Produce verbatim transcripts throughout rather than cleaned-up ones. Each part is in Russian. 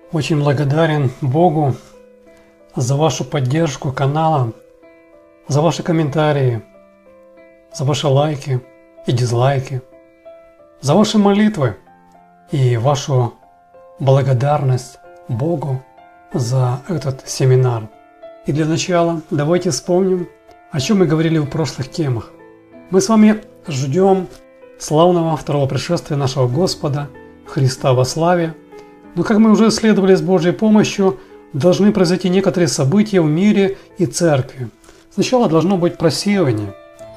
Очень благодарен Богу за вашу поддержку канала, за ваши комментарии, за ваши лайки и дизлайки, за ваши молитвы и вашу благодарность Богу за этот семинар. И для начала давайте вспомним, о чем мы говорили в прошлых темах. Мы с вами ждем славного второго пришествия нашего Господа Христа во славе. Но, как мы уже исследовали с Божьей помощью, должны произойти некоторые события в мире и церкви. Сначала должно быть просеивание.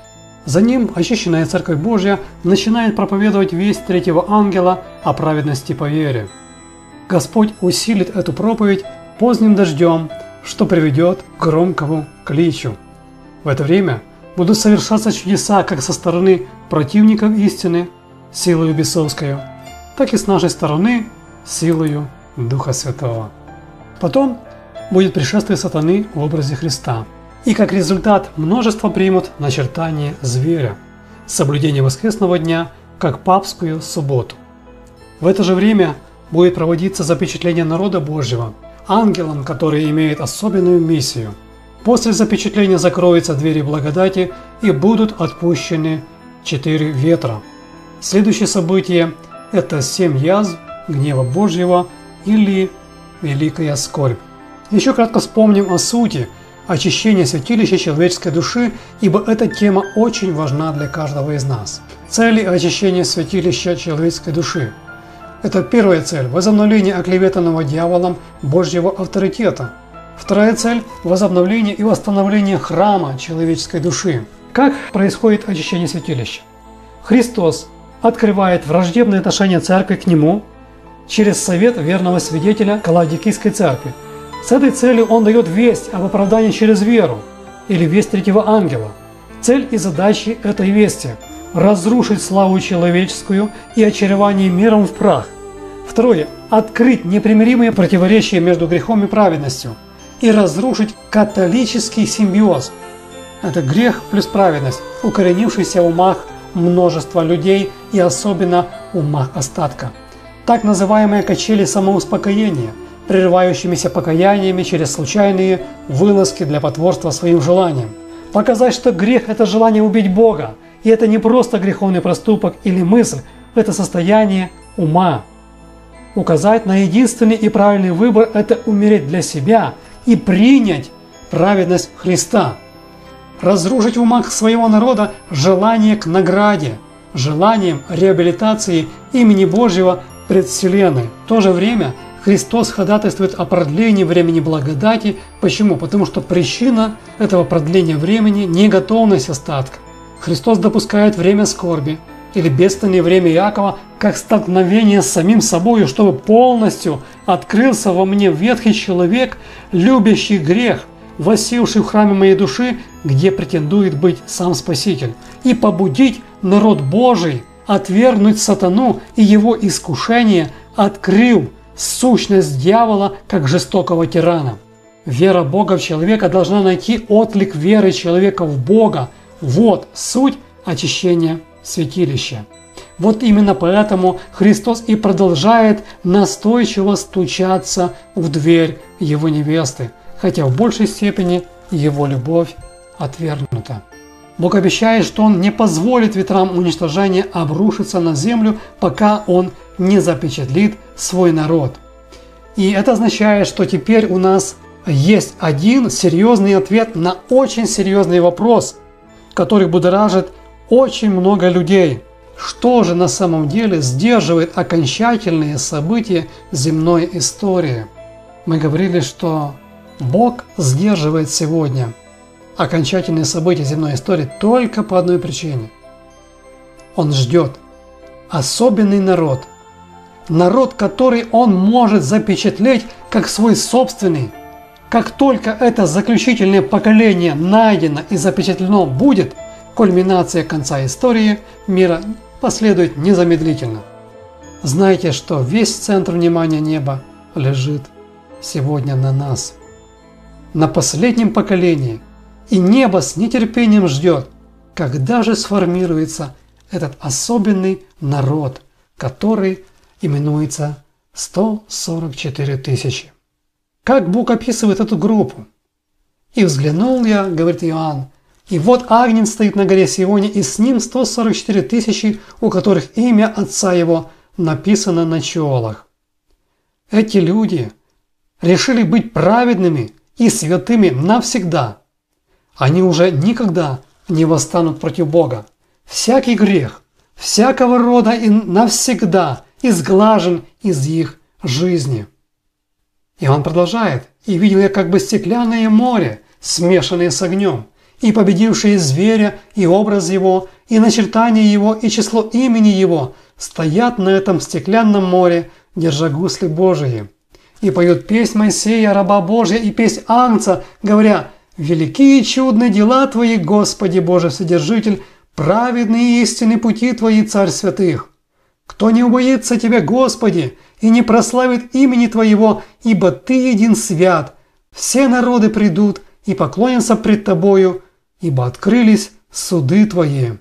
За ним очищенная Церковь Божья начинает проповедовать весть третьего ангела о праведности по вере. Господь усилит эту проповедь поздним дождем, что приведет к громкому кличу. В это время будут совершаться чудеса как со стороны противников истины, силою бесовскою, так и с нашей стороны, силою Духа Святого. Потом будет пришествие сатаны в образе Христа. И как результат множество примут начертание зверя, соблюдение воскресного дня как папскую субботу. В это же время будет проводиться запечатление народа Божьего ангелом, который имеет особенную миссию. После запечатления закроются двери благодати и будут отпущены четыре ветра. Следующее событие – это семь язв гнева Божьего или великая скорбь. Еще кратко вспомним о сути очищения святилища человеческой души, ибо эта тема очень важна для каждого из нас. Цели очищения святилища человеческой души. Это первая цель – возобновление оклеветанного дьяволом Божьего авторитета. Вторая цель – возобновление и восстановление храма человеческой души. Как происходит очищение святилища? Христос открывает враждебное отношение церкви к Нему через совет верного свидетеля Ладикийской церкви. С этой целью он дает весть об оправдании через веру, или весть третьего ангела. Цель и задачи этой вести – разрушить славу человеческую и очарование миром в прах. Второе – открыть непримиримые противоречия между грехом и праведностью и разрушить католический симбиоз. Это грех плюс праведность, укоренившийся в умах множества людей и особенно в умах остатка. Так называемые качели самоуспокоения, прерывающимися покаяниями через случайные вылазки для потворства своим желаниям. Показать, что грех – это желание убить Бога, и это не просто греховный проступок или мысль, это состояние ума. Указать на единственный и правильный выбор – это умереть для себя и принять праведность Христа. Разрушить в умах своего народа желание к награде, желанием реабилитации имени Божьего пред вселенной. В то же время Христос ходатайствует о продлении времени благодати. Почему? Потому что причина этого продления времени – не готовность остатка. Христос допускает время скорби или бедственное время Иакова как столкновение с самим собой, чтобы полностью открылся во мне ветхий человек, любящий грех, воссевший в храме моей души, где претендует быть сам Спаситель, и побудить народ Божий отвергнуть сатану и его искушение, открыв сущность дьявола как жестокого тирана. Вера Бога в человека должна найти отклик веры человека в Бога. Вот суть очищения святилища. Вот именно поэтому Христос и продолжает настойчиво стучаться в дверь его невесты, хотя в большей степени его любовь отвергнута. Бог обещает, что Он не позволит ветрам уничтожения обрушиться на землю, пока Он не запечатлит свой народ. И это означает, что теперь у нас есть один серьезный ответ на очень серьезный вопрос, который будоражит очень много людей. Что же на самом деле сдерживает окончательные события земной истории? Мы говорили, что Бог сдерживает сегодня окончательные события земной истории только по одной причине. Он ждет особенный народ. Народ, который Он может запечатлеть как свой собственный. Как только это заключительное поколение найдено и запечатлено будет, кульминация конца истории мира последует незамедлительно. Знайте, что весь центр внимания неба лежит сегодня на нас, на последнем поколении, и небо с нетерпением ждет, когда же сформируется этот особенный народ, который именуется сто сорок четыре тысячи. Как Бог описывает эту группу? «И взглянул я, — говорит Иоанн, — и вот Агнец стоит на горе Сионе, и с ним сто сорок четыре тысячи, у которых имя Отца Его написано на челах». Эти люди решили быть праведными и святыми навсегда. Они уже никогда не восстанут против Бога. Всякий грех, всякого рода и навсегда изглажен из их жизни. Иоанн продолжает: «И видел я как бы стеклянное море, смешанное с огнем, и победившие зверя, и образ его, и начертание его, и число имени его стоят на этом стеклянном море, держа гусли Божии, и поют песнь Моисея, раба Божия, и песнь Агнца, говоря: великие и чудные дела Твои, Господи Боже Вседержитель, праведные и истинные пути Твои, Царь святых. Кто не убоится Тебя, Господи, и не прославит имени Твоего, ибо Ты един свят, все народы придут и поклонятся пред Тобою, ибо открылись суды Твои».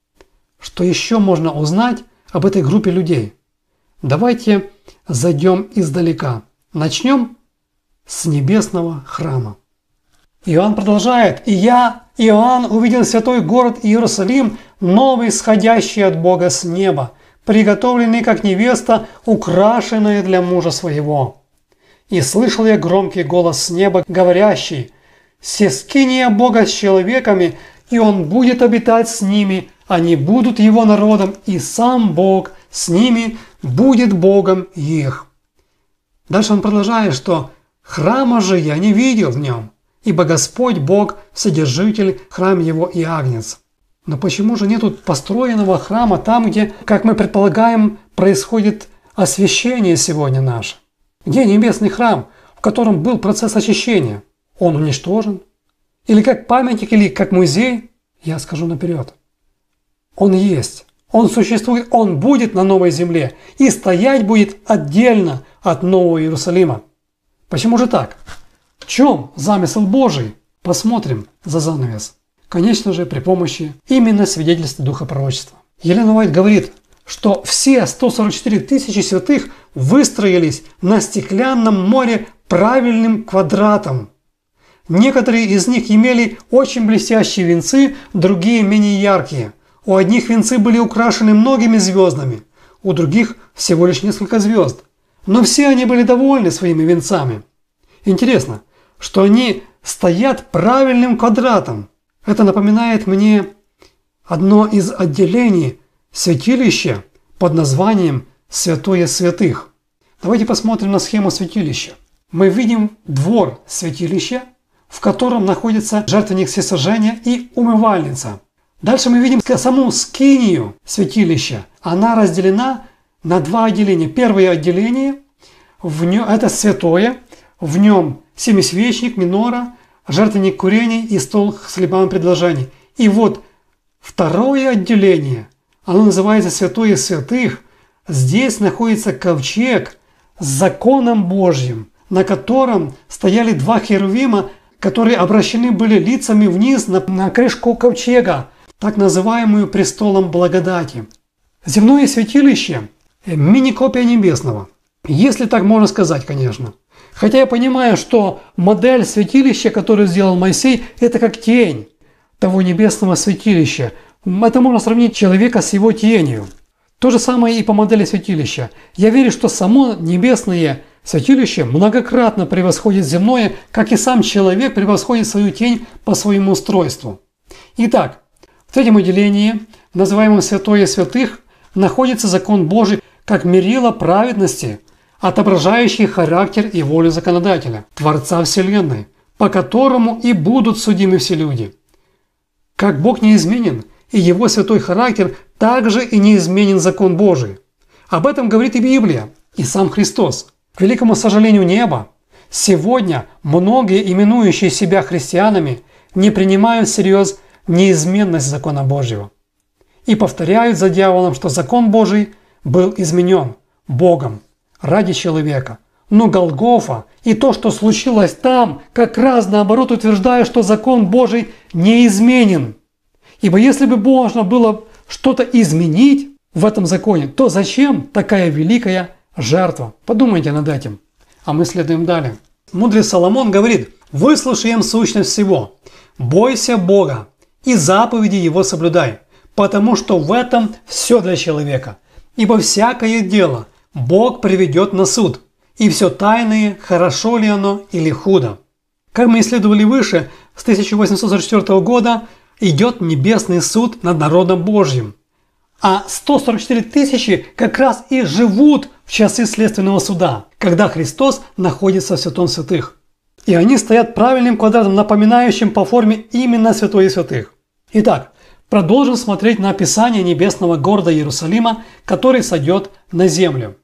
Что еще можно узнать об этой группе людей? Давайте зайдем издалека. Начнем с небесного храма. Иоанн продолжает: «И я, Иоанн, увидел святой город Иерусалим, новый, сходящий от Бога с неба, приготовленный как невеста, украшенная для мужа своего. И слышал я громкий голос с неба, говорящий: сескиния Бога с человеками, и Он будет обитать с ними, они будут Его народом, и сам Бог с ними будет Богом их». Дальше он продолжает, что «храма же я не видел в нем, ибо Господь Бог, Вседержитель, храм Его и Агнец». Но почему же нету построенного храма там, где, как мы предполагаем, происходит освящение сегодня наше? Где небесный храм, в котором был процесс очищения? Он уничтожен? Или как памятник, или как музей? Я скажу наперед. Он есть, он существует, он будет на новой земле и стоять будет отдельно от Нового Иерусалима. Почему же так? В чем замысел Божий? Посмотрим за занавес. Конечно же, при помощи именно свидетельства Духа Пророчества. Елена Уайт говорит, что все сто сорок четыре тысячи святых выстроились на стеклянном море правильным квадратом. Некоторые из них имели очень блестящие венцы, другие менее яркие. У одних венцы были украшены многими звездами, у других всего лишь несколько звезд. Но все они были довольны своими венцами. Интересно, что они стоят правильным квадратом. Это напоминает мне одно из отделений святилища под названием «Святое святых». Давайте посмотрим на схему святилища. Мы видим двор святилища, в котором находится жертвенник всесожжения и умывальница. Дальше мы видим саму скинию святилища. Она разделена на два отделения. Первое отделение в нем, это святое, в нем семисвечник, минора, жертвенник курений и стол с хлебами предложений. И вот второе отделение, оно называется Святое святых. Здесь находится ковчег с законом Божьим, на котором стояли два херувима, которые обращены были лицами вниз на, на крышку ковчега, так называемую престолом благодати. Земное святилище – мини-копия небесного, если так можно сказать, конечно. Хотя я понимаю, что модель святилища, которую сделал Моисей, это как тень того небесного святилища. Это можно сравнить человека с его тенью. То же самое и по модели святилища. Я верю, что само небесное святилище многократно превосходит земное, как и сам человек превосходит свою тень по своему устройству. Итак, в третьем отделении, называемом Святое святых, находится закон Божий как мерило праведности, отображающий характер и волю законодателя, Творца Вселенной, по которому и будут судимы все люди. Как Бог неизменен, и Его святой характер, также и неизменен закон Божий. Об этом говорит и Библия, и сам Христос. К великому сожалению неба, сегодня многие, именующие себя христианами, не принимают всерьез неизменность закона Божьего и повторяют за дьяволом, что закон Божий был изменен Богом ради человека. Но Голгофа и то, что случилось там, как раз наоборот утверждает, что закон Божий неизменен. Ибо если бы можно было что-то изменить в этом законе, то зачем такая великая жертва. Подумайте над этим. А мы следуем далее. Мудрый Соломон говорит: «Выслушаем сущность всего, бойся Бога и заповеди Его соблюдай, потому что в этом все для человека. Ибо всякое дело Бог приведет на суд, и все тайное, хорошо ли оно или худо». Как мы исследовали выше, с тысяча восемьсот сорок четвёртого года идет небесный суд над народом Божьим. А сто сорок четыре тысячи как раз и живут в часы следственного суда, когда Христос находится в святом святых. И они стоят правильным квадратом, напоминающим по форме именно святое святых. Итак, продолжим смотреть на описание небесного города Иерусалима, который сойдет на землю.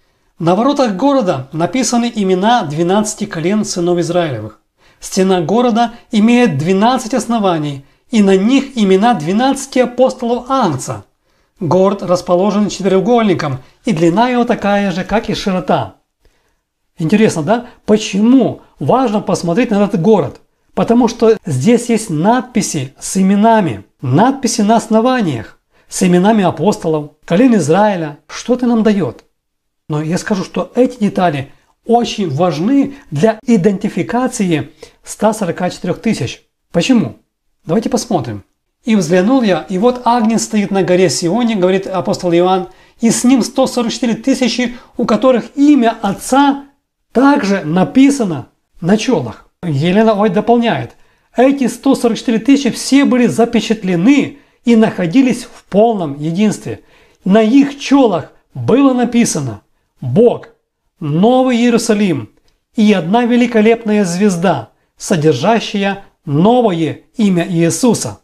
На воротах города написаны имена двенадцати колен сынов Израилевых. Стена города имеет двенадцать оснований, и на них имена двенадцати апостолов Агнца. Город расположен четырехугольником, и длина его такая же, как и широта. Интересно, да? Почему важно посмотреть на этот город? Потому что здесь есть надписи с именами, надписи на основаниях, с именами апостолов, колен Израиля. Что это нам дает? Но я скажу, что эти детали очень важны для идентификации ста сорока четырёх тысяч. Почему? Давайте посмотрим. «И взглянул я, и вот Агнец стоит на горе Сионе, — говорит апостол Иоанн, — и с ним сто сорок четыре тысячи, у которых имя Отца также написано на челах». Елена Ой дополняет: эти сто сорок четыре тысячи все были запечатлены и находились в полном единстве. На их челах было написано: «Бог, Новый Иерусалим и одна великолепная звезда, содержащая новое имя Иисуса».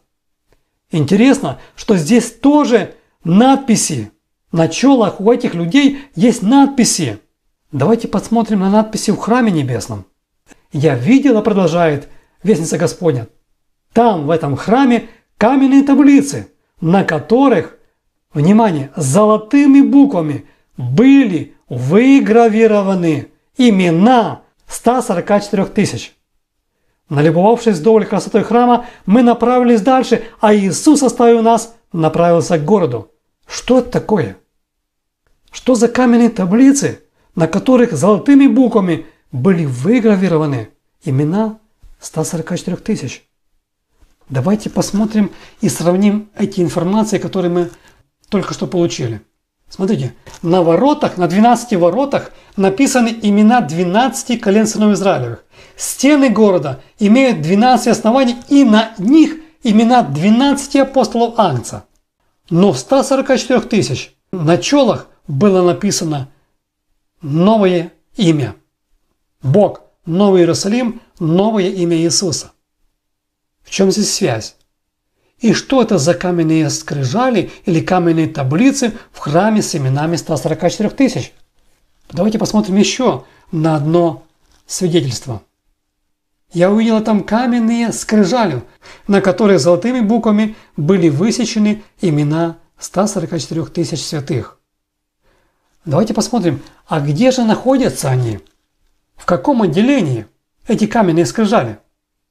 Интересно, что здесь тоже надписи. На челах у этих людей есть надписи. Давайте посмотрим на надписи в храме небесном. «Я видела, — продолжает Вестница Господня, — там, в этом храме, каменные таблицы, на которых, внимание, золотыми буквами были выгравированы имена ста сорока четырёх тысяч». Налюбовавшись вдоволь красотой храма, мы направились дальше, а Иисус, оставив нас, направился к городу. Что это такое? Что за каменные таблицы, на которых золотыми буквами были выгравированы имена ста сорока четырёх тысяч? Давайте посмотрим и сравним эти информации, которые мы только что получили. Смотрите, на воротах, на двенадцати воротах написаны имена двенадцати колен сынов Израилевых. Стены города имеют двенадцать оснований, и на них имена двенадцати апостолов Агнца. Но в ста сорока четырёх тысяч на челах было написано новое имя. Бог, Новый Иерусалим, новое имя Иисуса. В чем здесь связь? И что это за каменные скрижали или каменные таблицы в храме с именами ста сорока четырёх тысяч? Давайте посмотрим еще на одно свидетельство. «Я увидела там каменные скрижали, на которых золотыми буквами были высечены имена ста сорока четырёх тысяч святых». Давайте посмотрим, а где же находятся они? В каком отделении эти каменные скрижали?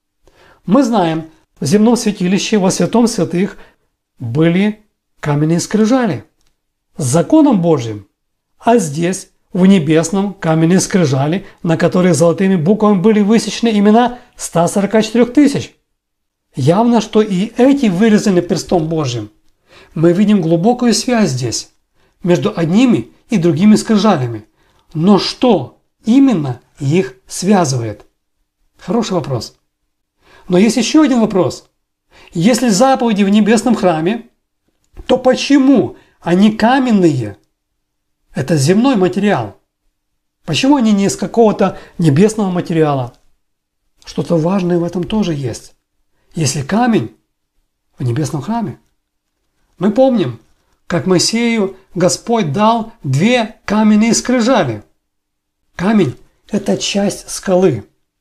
Мы знаем, в земном святилище во святом святых были каменные скрижали с законом Божьим, а здесь в небесном каменные скрижали, на которых золотыми буквами были высечены имена ста сорока четырёх тысяч. Явно, что и эти вырезаны перстом Божьим. Мы видим глубокую связь здесь между одними и другими скрижалями. Но что именно их связывает? Хороший вопрос. Но есть еще один вопрос. Если заповеди в небесном храме, то почему они каменные? Это земной материал. Почему они не из какого-то небесного материала? Что-то важное в этом тоже есть. Если камень в небесном храме. Мы помним, как Моисею Господь дал две каменные скрижали. Камень – это часть скалы.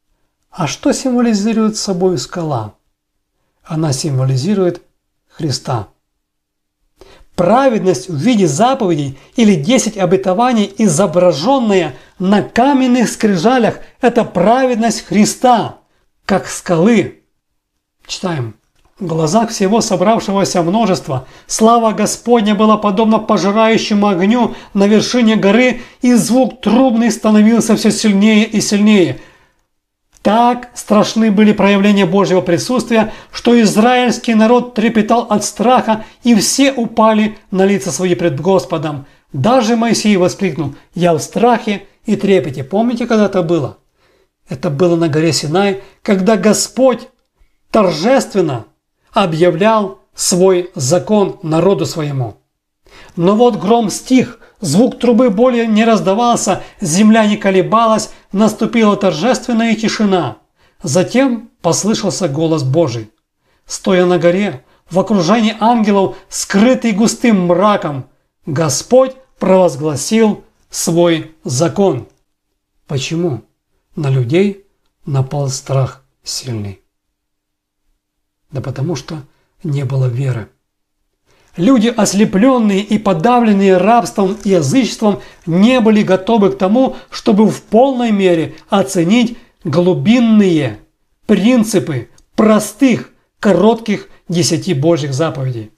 А что символизирует собой скала? Она символизирует Христа. Праведность в виде заповедей или десять обетований, изображенная на каменных скрижалях, это праведность Христа, как скалы. Читаем. В глазах всего собравшегося множества слава Господня была подобна пожирающему огню на вершине горы, и звук трубный становился все сильнее и сильнее. Так страшны были проявления Божьего присутствия, что израильский народ трепетал от страха, и все упали на лица свои пред Господом. Даже Моисей воскликнул: «Я в страхе и трепете». Помните, когда это было? Это было на горе Синай, когда Господь торжественно объявлял свой закон народу своему. Но вот гром стих, звук трубы более не раздавался, земля не колебалась, наступила торжественная тишина. Затем послышался голос Божий. Стоя на горе, в окружении ангелов, скрытый густым мраком, Господь провозгласил свой закон. Почему на людей напал страх сильный? Да потому что не было веры. Люди, ослепленные и подавленные рабством и язычеством, не были готовы к тому, чтобы в полной мере оценить глубинные принципы простых, коротких десяти Божьих заповедей.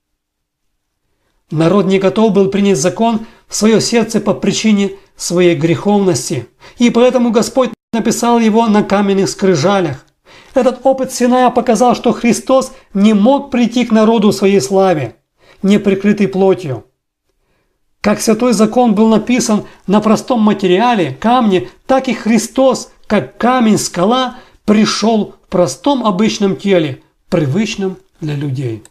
Народ не готов был принять закон в свое сердце по причине своей греховности, и поэтому Господь написал его на каменных скрижалях. Этот опыт Синая показал, что Христос не мог прийти к народу в своей славе, не прикрытый плотью. Как святой закон был написан на простом материале, камне, так и Христос, как камень-скала, пришел в простом обычном теле, привычном для людей.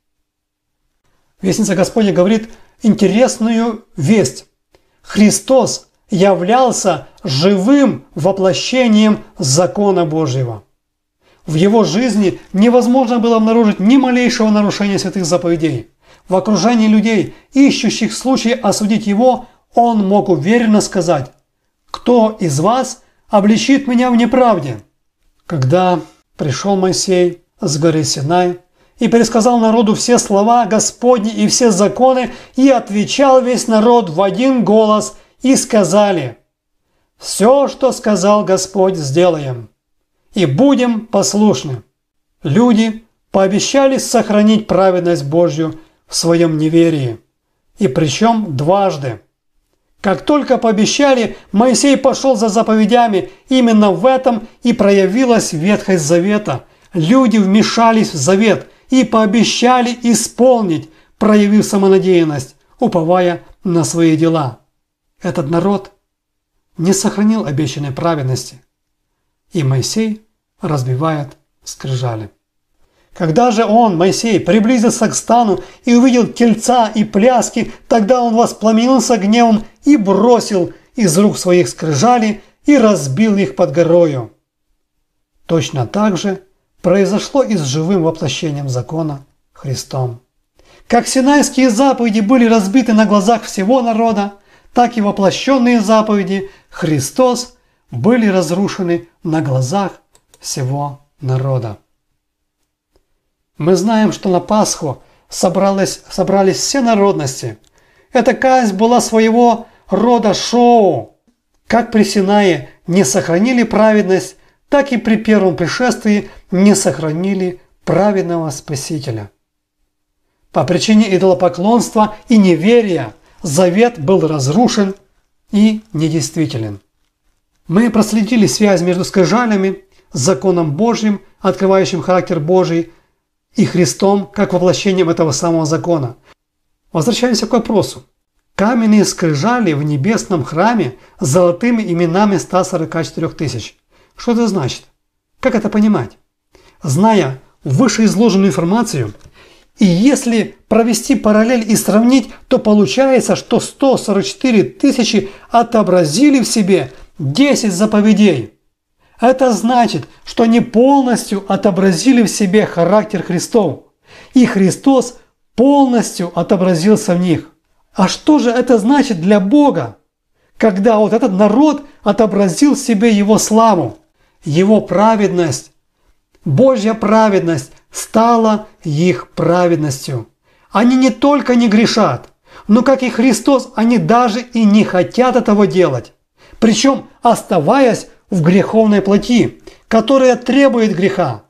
Вестница Господня говорит интересную весть. Христос являлся живым воплощением закона Божьего. В его жизни невозможно было обнаружить ни малейшего нарушения святых заповедей. В окружении людей, ищущих случай осудить его, он мог уверенно сказать: «Кто из вас обличит меня в неправде?» Когда пришел Моисей с горы Синай и пересказал народу все слова Господни и все законы, и отвечал весь народ в один голос, и сказали: «Все, что сказал Господь, сделаем, и будем послушны». Люди пообещали сохранить праведность Божью в своем неверии, и причем дважды. Как только пообещали, Моисей пошел за заповедями. Именно в этом и проявилась ветхость завета. Люди вмешались в завет и пообещали исполнить, проявив самонадеянность, уповая на свои дела. Этот народ не сохранил обещанной праведности, и Моисей разбивает скрижали. Когда же он, Моисей, приблизился к стану и увидел тельца и пляски, тогда он воспламенился гневом и бросил из рук своих скрижали и разбил их под горою. Точно так же произошло и с живым воплощением закона Христом. Как синайские заповеди были разбиты на глазах всего народа, так и воплощенные заповеди Христос были разрушены на глазах всего народа. Мы знаем, что на Пасху собрались, собрались все народности. Эта казнь была своего рода шоу. Как при Синае не сохранили праведность, так и при первом пришествии не сохранили праведного Спасителя. По причине идолопоклонства и неверия завет был разрушен и недействителен. Мы проследили связь между скрижалями, законом Божьим, открывающим характер Божий, и Христом, как воплощением этого самого закона. Возвращаемся к вопросу. Каменные скрижали в небесном храме с золотыми именами ста сорока четырёх тысяч. Что это значит? Как это понимать? Зная вышеизложенную информацию, и если провести параллель и сравнить, то получается, что сто сорок четыре тысячи отобразили в себе десять заповедей. Это значит, что они полностью отобразили в себе характер Христов, и Христос полностью отобразился в них. А что же это значит для Бога, когда вот этот народ отобразил в себе Его славу, Его праведность? Божья праведность стала их праведностью. Они не только не грешат, но как и Христос, они даже и не хотят этого делать. Причем оставаясь в греховной плоти, которая требует греха.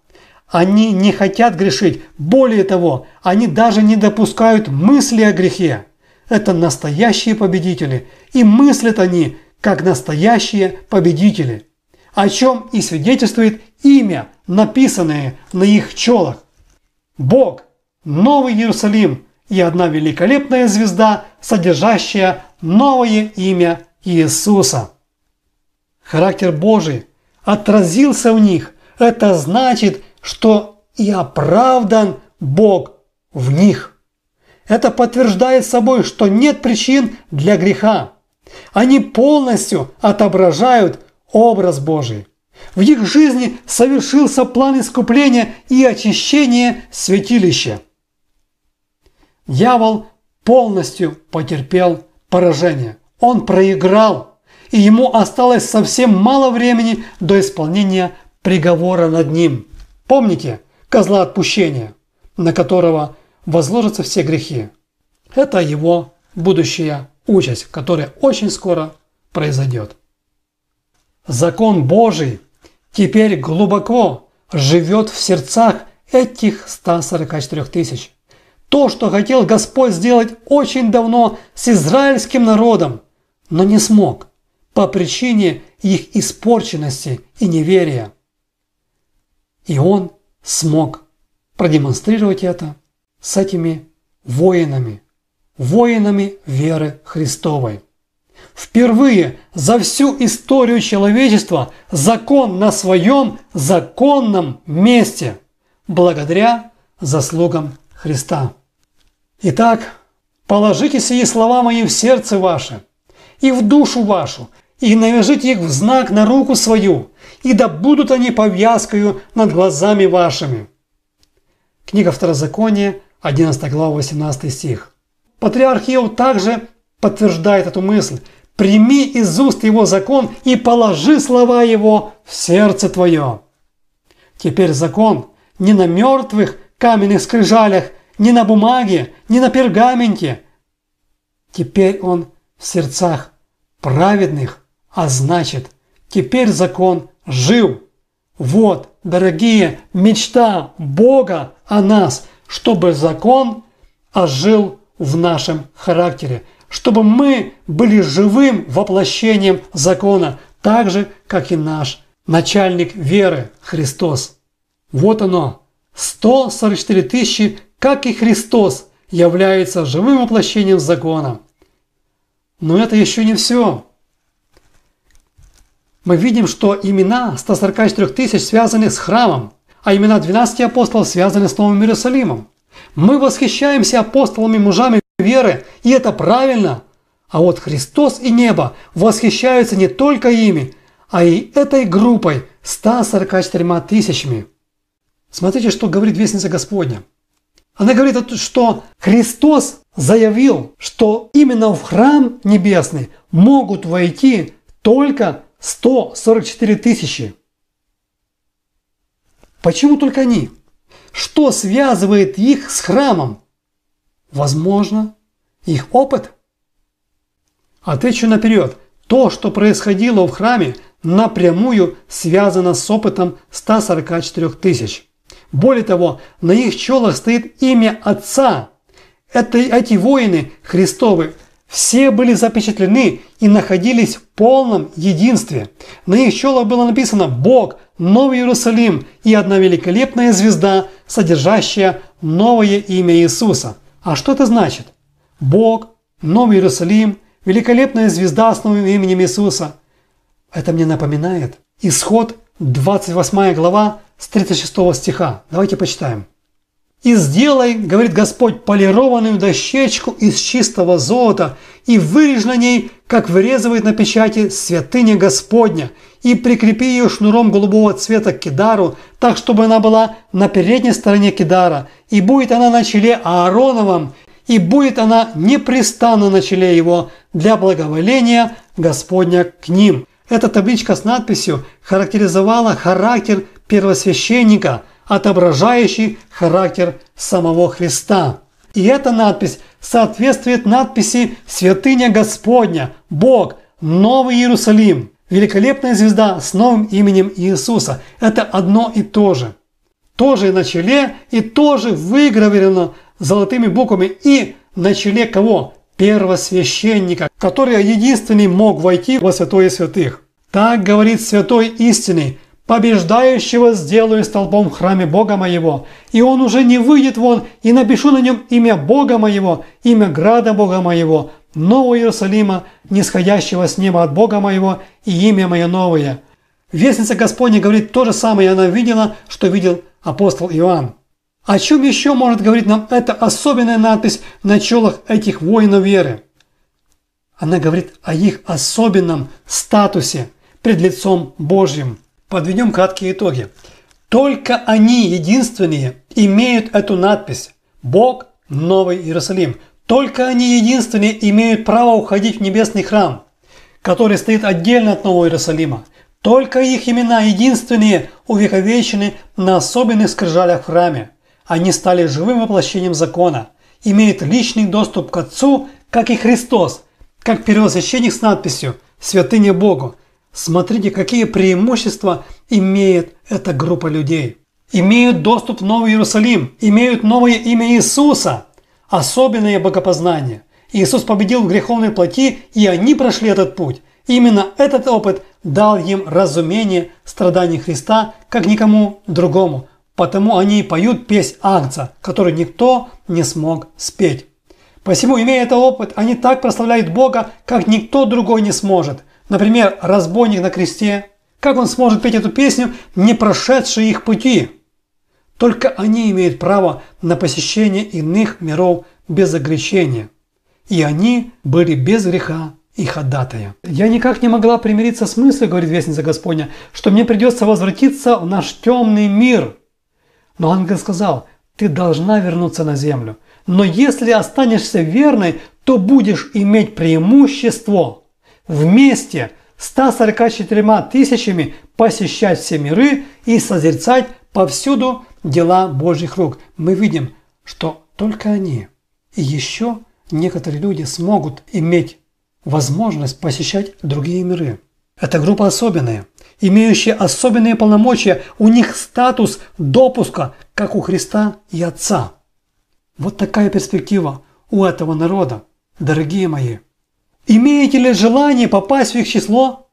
Они не хотят грешить. Более того, они даже не допускают мысли о грехе. Это настоящие победители. И мыслят они, как настоящие победители. О чем и свидетельствует имя, написанное на их челах. Бог, Новый Иерусалим и одна великолепная звезда, содержащая новое имя Иисуса. Характер Божий отразился в них. Это значит, что и оправдан Бог в них. Это подтверждает собой, что нет причин для греха. Они полностью отображают образ Божий. В их жизни совершился план искупления и очищения святилища. Дьявол полностью потерпел поражение. Он проиграл, и ему осталось совсем мало времени до исполнения приговора над ним. Помните козла отпущения, на которого возложатся все грехи? Это его будущая участь, которая очень скоро произойдет. Закон Божий теперь глубоко живет в сердцах этих ста сорока четырёх тысяч. То, что хотел Господь сделать очень давно с израильским народом, но не смог по причине их испорченности и неверия. И Он смог продемонстрировать это с этими воинами, воинами веры Христовой. Впервые за всю историю человечества закон на своем законном месте, благодаря заслугам Христа. Итак, положите сии слова мои в сердце ваше и в душу вашу, и навяжите их в знак на руку свою, и да будут они повязкою над глазами вашими. Книга Второзакония, одиннадцатая глава, восемнадцатый стих. Патриарх Иов также подтверждает эту мысль. «Прими из уст его закон и положи слова его в сердце твое». Теперь закон не на мертвых каменных скрижалях, не на бумаге, не на пергаменте. Теперь он в сердцах праведных, а значит, теперь закон жив. Вот, дорогие, мечта Бога о нас, чтобы закон ожил в нашем характере, чтобы мы были живым воплощением закона, так же, как и наш начальник веры Христос. Вот оно, сто сорок четыре тысячи, как и Христос, является живым воплощением закона. Но это еще не все. Мы видим, что имена ста сорока четырёх тысяч связаны с храмом, а имена двенадцати апостолов связаны с Новым Иерусалимом. Мы восхищаемся апостолами, мужами веры, и это правильно. А вот Христос и небо восхищаются не только ими, а и этой группой ста сорока четырьмя тысячами. Смотрите, что говорит Вестница Господня. Она говорит, что Христос заявил, что именно в храм небесный могут войти только сто сорок четыре тысячи. Почему только они? Что связывает их с храмом? Возможно, их опыт? Отвечу наперед. То, что происходило в храме, напрямую связано с опытом ста сорока четырёх тысяч. Более того, на их челах стоит имя Отца. Это, эти воины Христовы все были запечатлены и находились в полном единстве. На их челах было написано «Бог, Новый Иерусалим» и одна великолепная звезда, содержащая новое имя Иисуса. А что это значит? Бог, Новый Иерусалим, великолепная звезда с новым именем Иисуса. Это мне напоминает Исход, двадцать восьмая глава, с тридцать шестого стиха. Давайте почитаем. «И сделай, — говорит Господь, — полированную дощечку из чистого золота, и вырежь на ней, как вырезывает на печати, святыня Господня, и прикрепи ее шнуром голубого цвета к кидару, так, чтобы она была на передней стороне кидара, и будет она на челе Аароновом, и будет она непрестанно на челе его для благоволения Господня к ним». Эта табличка с надписью характеризовала характер первосвященника, отображающий характер самого Христа. И эта надпись соответствует надписи «Святыня Господня», «Бог», «Новый Иерусалим», «Великолепная звезда» с новым именем Иисуса. Это одно и то же. тоже на челе и тоже выгравировано золотыми буквами и на челе кого? Первосвященника, который единственный мог войти во святое святых. Так говорит святой истинный: побеждающего сделаю столбом в храме Бога моего, и он уже не выйдет вон, и напишу на нем имя Бога моего, имя града Бога моего, Нового Иерусалима, нисходящего с неба от Бога моего, и имя мое новое. Вестница Господня говорит то же самое, и она видела, что видел апостол Иоанн. О чем еще может говорить нам эта особенная надпись на челах этих воинов веры? Она говорит о их особенном статусе пред лицом Божьим. Подведем краткие итоги. Только они единственные имеют эту надпись «Бог, Новый Иерусалим». Только они единственные имеют право уходить в небесный храм, который стоит отдельно от Нового Иерусалима. Только их имена единственные увековечены на особенных скрижалях в храме. Они стали живым воплощением закона, имеют личный доступ к Отцу, как и Христос, как первосвященник с надписью «Святыня Богу». Смотрите, какие преимущества имеет эта группа людей. Имеют доступ в Новый Иерусалим, имеют новое имя Иисуса, особенное богопознание. Иисус победил в греховной плоти, и они прошли этот путь. Именно этот опыт дал им разумение страданий Христа, как никому другому. Потому они и поют песнь Агнца, которую никто не смог спеть. Посему, имея этот опыт, они так прославляют Бога, как никто другой не сможет. Например, разбойник на кресте. Как он сможет петь эту песню, не прошедшие их пути? Только они имеют право на посещение иных миров без огрехения. И они были без греха и ходатая. Я никак не могла примириться с мыслью, говорит Вестница Господня, что мне придется возвратиться в наш темный мир. Но ангел сказал: ты должна вернуться на землю. Но если останешься верной, то будешь иметь преимущество вместе с ста сорока четырьмя тысячами посещать все миры и созерцать повсюду дела Божьих рук. Мы видим, что только они и еще некоторые люди смогут иметь возможность посещать другие миры. Эта группа особенная, имеющая особенные полномочия, у них статус допуска, как у Христа и Отца. Вот такая перспектива у этого народа, дорогие мои. Имеете ли желание попасть в их число?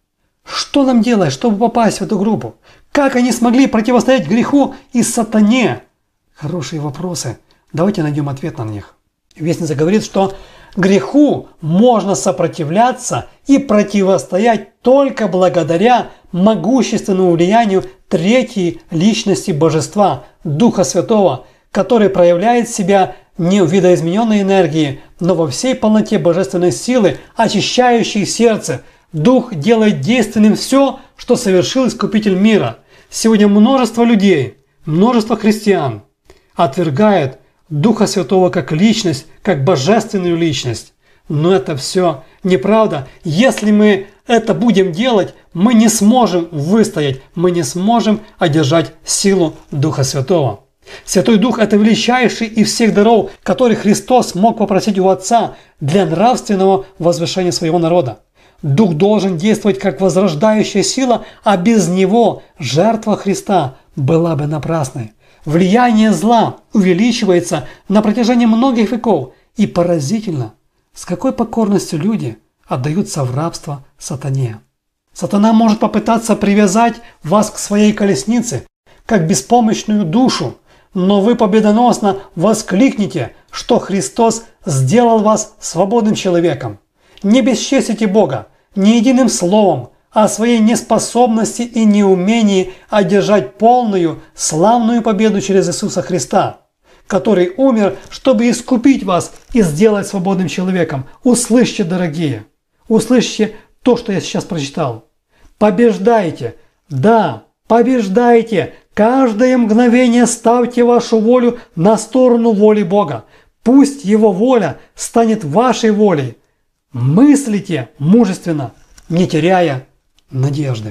Что нам делать, чтобы попасть в эту группу? Как они смогли противостоять греху и сатане? Хорошие вопросы. Давайте найдем ответ на них. Вестница говорит, что греху можно сопротивляться и противостоять только благодаря могущественному влиянию третьей личности Божества, Духа Святого, который проявляет себя не в видоизмененной энергии, но во всей полноте божественной силы, очищающей сердце. Дух делает действенным все, что совершил Искупитель мира. Сегодня множество людей, множество христиан отвергает Духа Святого как личность, как божественную личность. Но это все неправда. Если мы это будем делать, мы не сможем выстоять, мы не сможем одержать силу Духа Святого. Святой Дух – это величайший из всех даров, который Христос мог попросить у Отца для нравственного возвышения своего народа. Дух должен действовать как возрождающая сила, а без него жертва Христа была бы напрасной. Влияние зла увеличивается на протяжении многих веков, и поразительно, с какой покорностью люди отдаются в рабство сатане. Сатана может попытаться привязать вас к своей колеснице, как беспомощную душу, но вы победоносно воскликните, что Христос сделал вас свободным человеком. Не бесчестите Бога ни единым словом о своей неспособности и неумении одержать полную, славную победу через Иисуса Христа, который умер, чтобы искупить вас и сделать свободным человеком. Услышьте, дорогие, услышьте то, что я сейчас прочитал. Побеждайте, да, побеждайте. Каждое мгновение ставьте вашу волю на сторону воли Бога. Пусть Его воля станет вашей волей. Мыслите мужественно, не теряя надежды.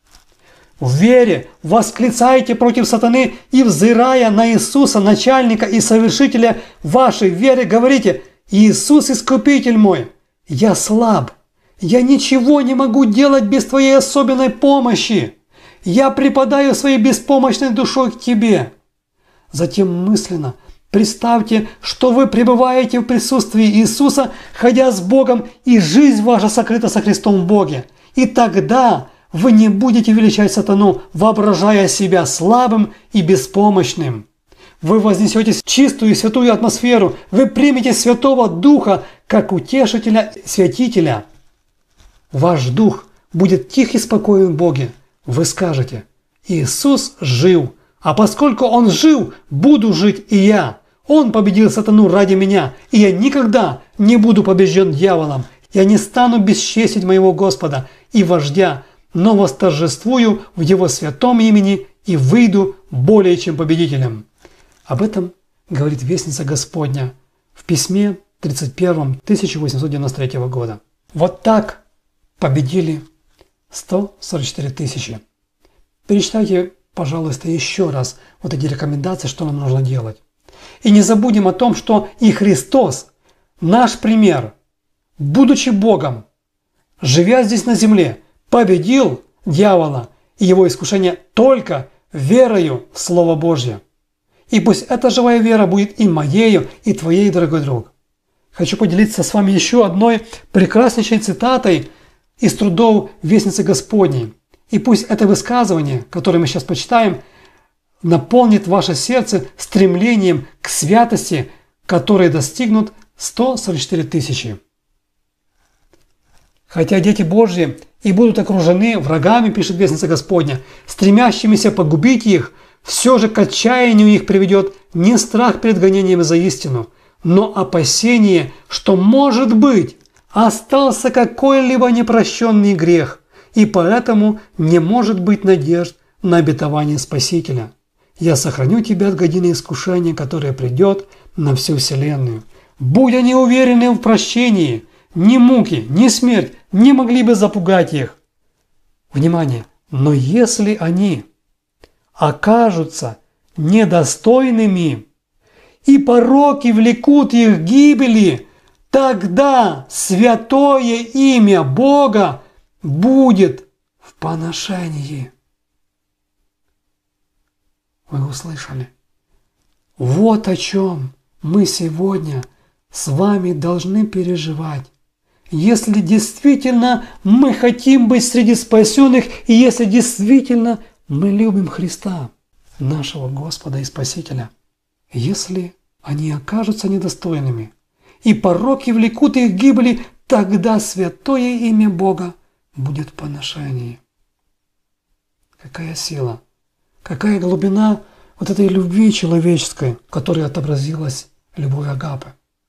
В вере восклицайте против сатаны и, взирая на Иисуса, начальника и совершителя вашей веры, говорите: «Иисус, Искупитель мой, я слаб, я ничего не могу делать без Твоей особенной помощи. я припадаю своей беспомощной душой к Тебе. Затем мысленно представьте, что вы пребываете в присутствии Иисуса, ходя с Богом, и жизнь ваша сокрыта со Христом в Боге. И тогда вы не будете величать сатану, воображая себя слабым и беспомощным. Вы вознесетесь в чистую и святую атмосферу, вы примете Святого Духа как утешителя, святителя. Ваш дух будет тих и спокоен в Боге. Вы скажете: Иисус жив, а поскольку Он жив, буду жить и я. Он победил сатану ради меня, и я никогда не буду побежден дьяволом. Я не стану бесчестить моего Господа и вождя, но восторжествую в Его святом имени и выйду более чем победителем. Об этом говорит Вестница Господня в письме тридцать первом тысяча восемьсот девяносто третьего года. Вот так победили сто сорок четыре тысячи. Перечитайте, пожалуйста, еще раз вот эти рекомендации, что нам нужно делать. И не забудем о том, что и Христос, наш пример, будучи Богом, живя здесь на земле, победил дьявола и его искушение только верою в Слово Божье. И пусть эта живая вера будет и моею, и твоей, дорогой друг. Хочу поделиться с вами еще одной прекраснейшей цитатой из трудов Вестницы Господней. И пусть это высказывание, которое мы сейчас почитаем, наполнит ваше сердце стремлением к святости, которые достигнут сто сорок четыре тысячи. Хотя дети Божьи и будут окружены врагами, пишет Вестница Господня, стремящимися погубить их, все же к отчаянию их приведет не страх перед гонением за истину, но опасение, что, может быть, остался какой-либо непрощенный грех, и поэтому не может быть надежд на обетование Спасителя. Я сохраню тебя от годины искушения, которое придет на всю вселенную. Будь они уверены в прощении, ни муки, ни смерть не могли бы запугать их. Внимание! Но если они окажутся недостойными, и пороки влекут их к гибели, тогда святое имя Бога будет в поношении. Вы услышали? Вот о чем мы сегодня с вами должны переживать. Если действительно мы хотим быть среди спасенных, и если действительно мы любим Христа, нашего Господа и Спасителя, если они окажутся недостойными, и пороки влекут их к гибели, тогда святое имя Бога будет в поношении. Какая сила, какая глубина вот этой любви человеческой, в которой отобразилась любовь Агапы.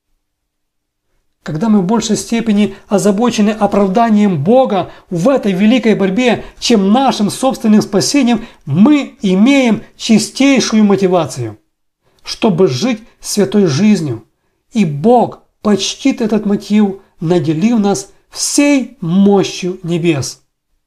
Когда мы в большей степени озабочены оправданием Бога в этой великой борьбе, чем нашим собственным спасением, мы имеем чистейшую мотивацию, чтобы жить святой жизнью. И Бог почтит этот мотив, наделив нас всей мощью небес.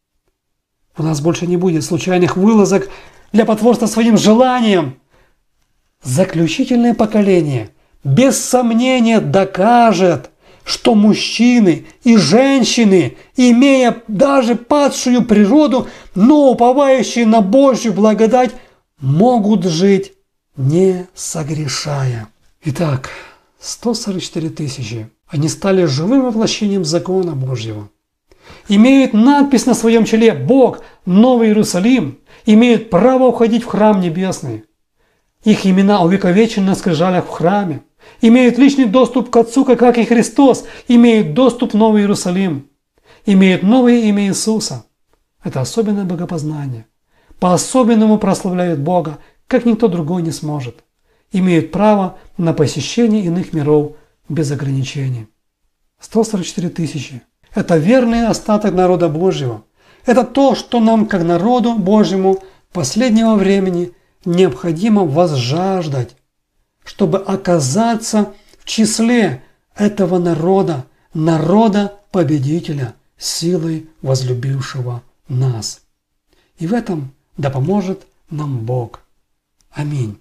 У нас больше не будет случайных вылазок для потворства своим желаниям. Заключительное поколение без сомнения докажет, что мужчины и женщины, имея даже падшую природу, но уповающие на Божью благодать, могут жить, не согрешая. Итак, сто сорок четыре тысячи. Они стали живым воплощением закона Божьего. Имеют надпись на своем челе «Бог, Новый Иерусалим», имеют право уходить в храм небесный. Их имена увековечены на скрижалях в храме. Имеют личный доступ к Отцу, как и Христос, имеют доступ в Новый Иерусалим, имеют новое имя Иисуса. Это особенное богопознание. По-особенному прославляют Бога, как никто другой не сможет. Имеют право на посещение иных миров без ограничений. сто сорок четыре тысячи. Это верный остаток народа Божьего. Это то, что нам, как народу Божьему, последнего времени необходимо возжаждать, чтобы оказаться в числе этого народа, народа победителя, силой возлюбившего нас. И в этом да поможет нам Бог. Аминь.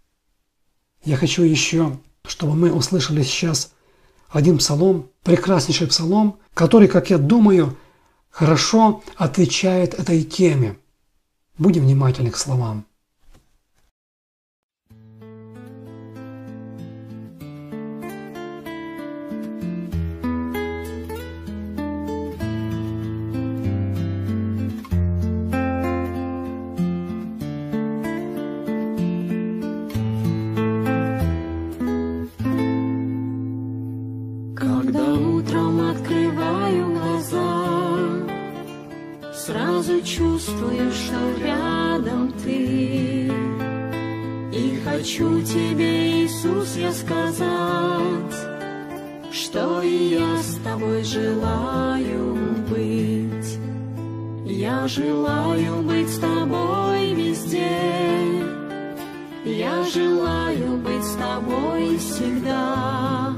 Я хочу еще, чтобы мы услышали сейчас один псалом, прекраснейший псалом, который, как я думаю, хорошо отвечает этой теме. Будем внимательны к словам. Когда утром открываю глаза, сразу чувствую, что рядом ты. И хочу тебе, Иисус, я сказать, что и я с тобой желаю быть. Я желаю быть с тобой везде, я желаю быть с тобой всегда.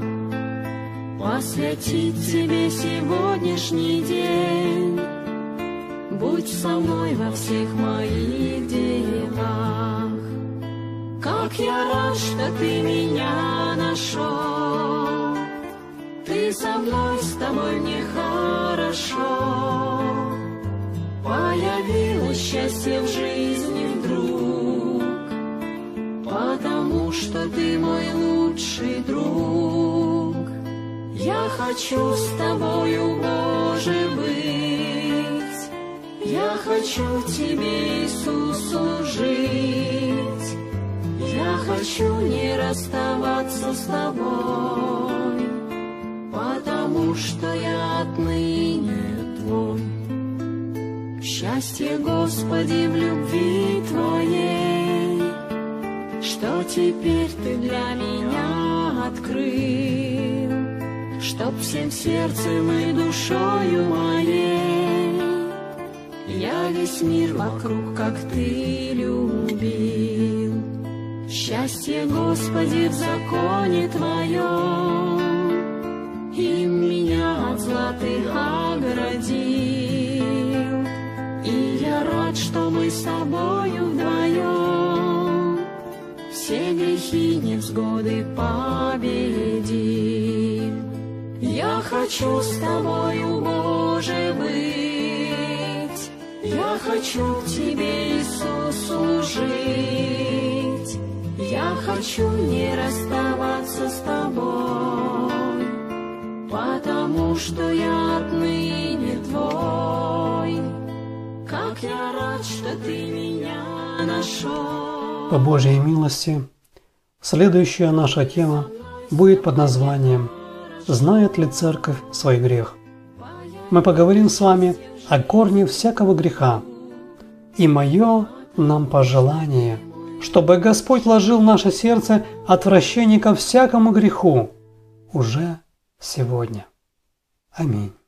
Посвятить тебе сегодняшний день, будь со мной во всех моих делах. Как я рад, что ты меня нашел, ты со мной, с тобой мне хорошо. Появилось счастье в жизни вдруг, потому что ты мой лучший друг. Я хочу с тобою, Боже, быть, я хочу тебе, Иисус, служить. Я хочу не расставаться с тобой, потому что я отныне твой. Счастье, Господи, в любви твоей, что теперь ты для меня открыл, чтоб всем сердцем и душою моей я весь мир вокруг, как ты, любил. Счастье, Господи, в законе твоем, и меня от зла ты оградил. И я рад, что мы с тобою вдвоем все грехи, невзгоды победим. Я хочу с тобою, Боже, быть, я хочу тебе, Иисус, служить. Я хочу не расставаться с тобой, потому что я отныне твой. Как я рад, что ты меня нашел. По Божьей милости, следующая наша тема будет под названием «Знает ли церковь свой грех?». Мы поговорим с вами о корне всякого греха. И мое нам пожелание, чтобы Господь вложил в наше сердце отвращение ко всякому греху уже сегодня. Аминь.